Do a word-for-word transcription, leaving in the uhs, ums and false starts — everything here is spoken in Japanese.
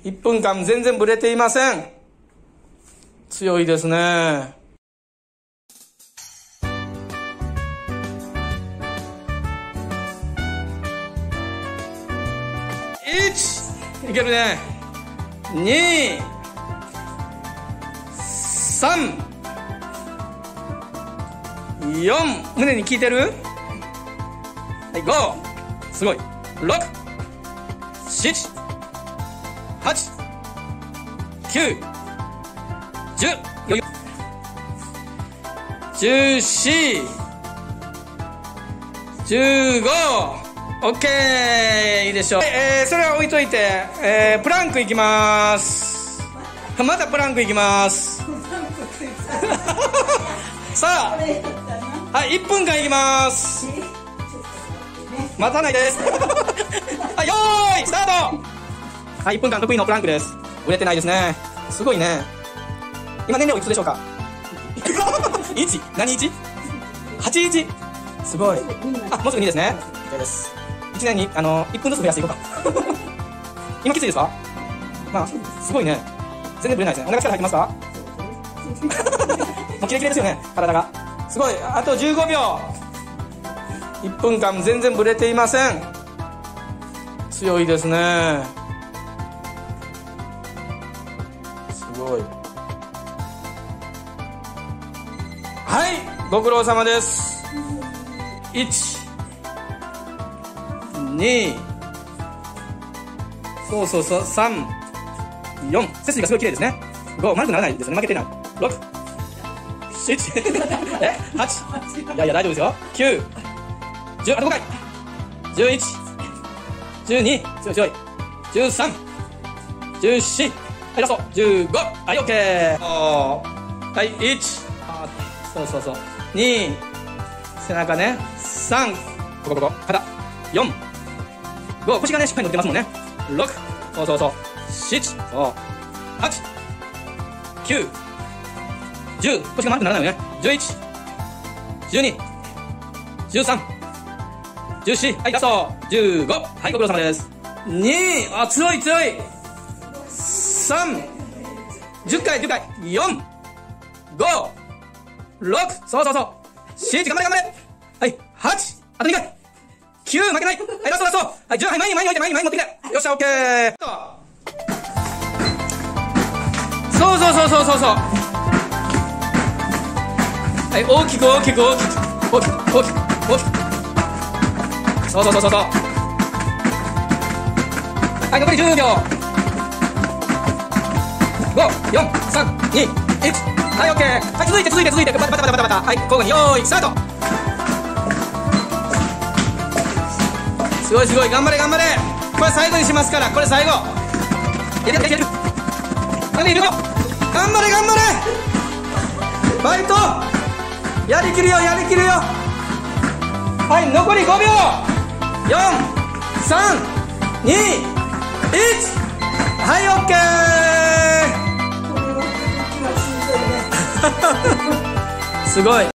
いっぷんかん全然ブレていません。強いですね。いち、いけるね。に、さん、よん、胸に効いてる？はい、ご、すごい。ろく、しち、はち、きゅう、じゅう、余裕。じゅうよん、じゅうご、オッケー、いいでしょう。えー、それは置いといて、えー、プランクいきまーす。またプランクいきまーす。さあ、はい、いっぷんかんいきまーす。待たないです。はい、よーい、スタート。はい、いっぷんかん得意のプランクです。売れてないですね。すごいね。今年齢おいくつでしょうか？いち、何 いち？ はちじゅういち。すごい。あ、もうすぐにですね。OK です。いちねんに、あの、いっぷんずつ増やしていこうか。今きついですか？まあ、すごいね。全然ブレないですね。お腹力入ってますか？もうキレキレですよね、体が。すごい。あとじゅうごびょう。いっぷんかん全然ブレていません。強いですね。すごい。はい、ご苦労様です。いち、に、そうそうそう、さん、よん、背筋がすごい綺麗ですね。ご、丸くならないですね。負けてない。ろく、なな、え、はち、いやいや大丈夫ですよ。きゅう、じゅう、あとごかい。じゅういち、じゅうに、強い強い。じゅうさん、じゅうよん、はい、ラスト、じゅうご、はい、オッケー。はい、いち、あ、そうそうそう。に、背中ね。さん、ここここ、肩。よん、ご、腰がね、しっかり伸びてますもんね。ろく、そうそうそう。なな、そう。はち、きゅう、じゅう、腰が丸くならないよね。じゅういち、じゅうに、じゅうさん、じゅうよん、はい、ラスト、じゅうご、はい、ご苦労様です。に、あ、強い強い。さん、じゅっかい、じゅっかい、よん、ご、ろく、そうそうそう。なな、頑張れ頑張れ。はい、はち、あとにかい。きゅう、負けない。はい、ラストラスト。はい、じゅう、はい、前に前に置いて、前に前に持ってきて。よっしゃ、オッケー。そうそうそうそうそうそう。はい、大きく大きく大きく大きく大きく大きく。そうそうそうそうそう。はい、残りじゅうびょう。ご、よん、さん、に、いち。はい、オッケー。はい、続いて続いて続いて、バタバタバタバタバタ。はい、交互に、よーい、スタート。すごいすごい、頑張れ頑張れ。これ最後にしますから、これ最後。やるやるやる。やるやる。頑張れ頑張れ。バイト。やりきるよやりきるよ。はい、残りごびょう。よん、さん、に、いち。はい、オッケー。すごい。